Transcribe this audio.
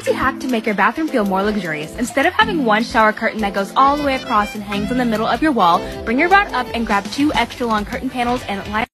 easy hack to make your bathroom feel more luxurious. Instead of having one shower curtain that goes all the way across and hangs in the middle of your wall, bring your rod up and grab 2 extra long curtain panels and line